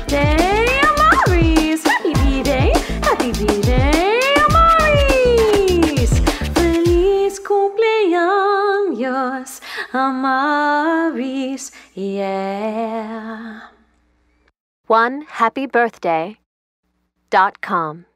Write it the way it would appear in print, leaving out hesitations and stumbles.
birthday, Amaris! Happy B-Day! Happy B-Day, Amaris! Feliz cumpleaños, Amaris, yeah. OneHappyBirthday.com